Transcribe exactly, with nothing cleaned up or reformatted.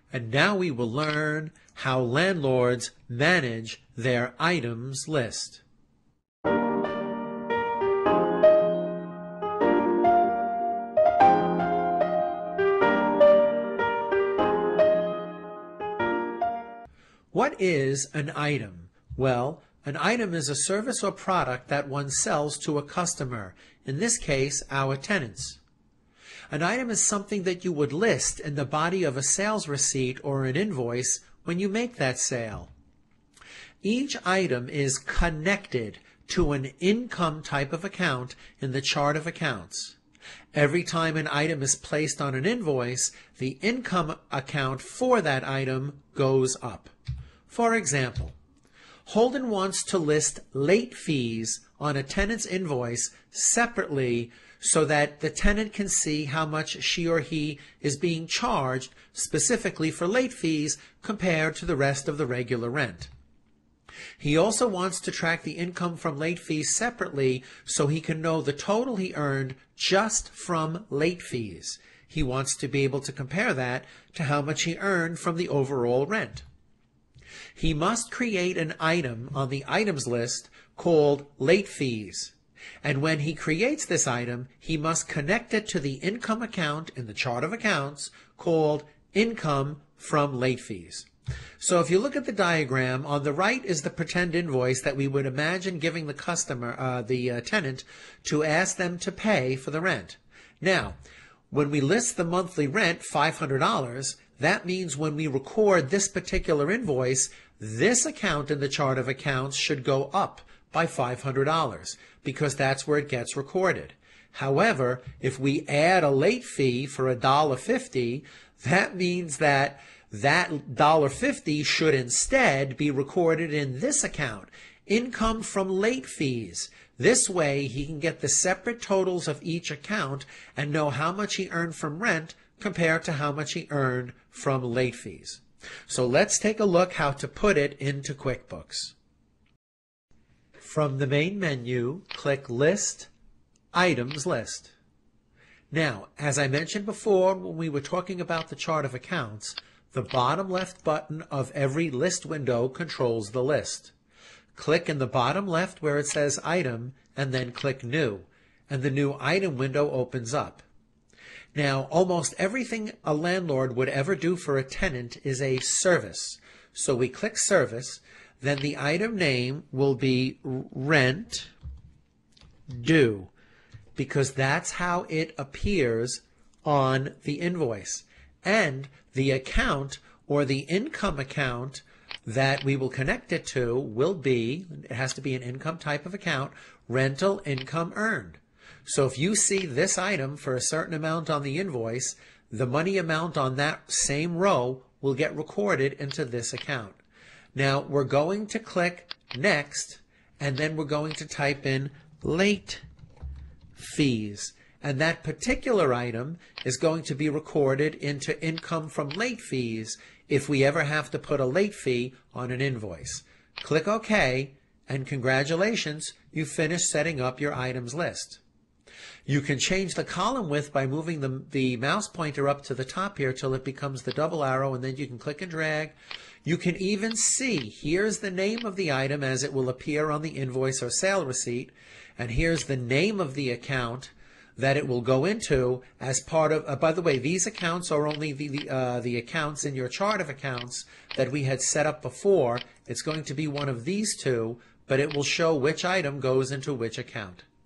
And now we will learn how landlords manage their items list. What is an item? Well, an item is a service or product that one sells to a customer, in this case, our tenants. An item is something that you would list in the body of a sales receipt or an invoice when you make that sale. Each item is connected to an income type of account in the chart of accounts. Every time an item is placed on an invoice, the income account for that item goes up. For example, Holden wants to list late fees on a tenant's invoice separately so that the tenant can see how much she or he is being charged specifically for late fees compared to the rest of the regular rent. He also wants to track the income from late fees separately so he can know the total he earned just from late fees. He wants to be able to compare that to how much he earned from the overall rent. He must create an item on the items list called late fees. And when he creates this item, he must connect it to the income account in the chart of accounts called income from late fees. So if you look at the diagram, on the right is the pretend invoice that we would imagine giving the customer, uh, the uh, tenant, to ask them to pay for the rent. Now, when we list the monthly rent, five hundred dollars, that means when we record this particular invoice, this account in the chart of accounts should go up by five hundred dollars because that's where it gets recorded. However, if we add a late fee for one dollar fifty, that means that that one dollar fifty should instead be recorded in this account, income from late fees. This way, he can get the separate totals of each account and know how much he earned from rent compared to how much he earned from late fees. So let's take a look how to put it into QuickBooks. From the main menu, click List, Items List. Now, as I mentioned before when we were talking about the chart of accounts, the bottom left button of every list window controls the list. Click in the bottom left where it says Item and then click New, and the new item window opens up. Now, almost everything a landlord would ever do for a tenant is a service. So we click Service, then the item name will be Rent Due, because that's how it appears on the invoice. And the account or the income account that we will connect it to will be, it has to be an income type of account, rental income earned. So if you see this item for a certain amount on the invoice, the money amount on that same row will get recorded into this account. Now we're going to click Next, and then we're going to type in late fees. And that particular item is going to be recorded into income from late fees if we ever have to put a late fee on an invoice. Click OK, and congratulations, you've finished setting up your items list. You can change the column width by moving the, the mouse pointer up to the top here till it becomes the double arrow, and then you can click and drag. You can even see, here's the name of the item as it will appear on the invoice or sale receipt, and here's the name of the account that it will go into as part of, uh, by the way, these accounts are only the, the, uh, the accounts in your chart of accounts that we had set up before. It's going to be one of these two, but it will show which item goes into which account.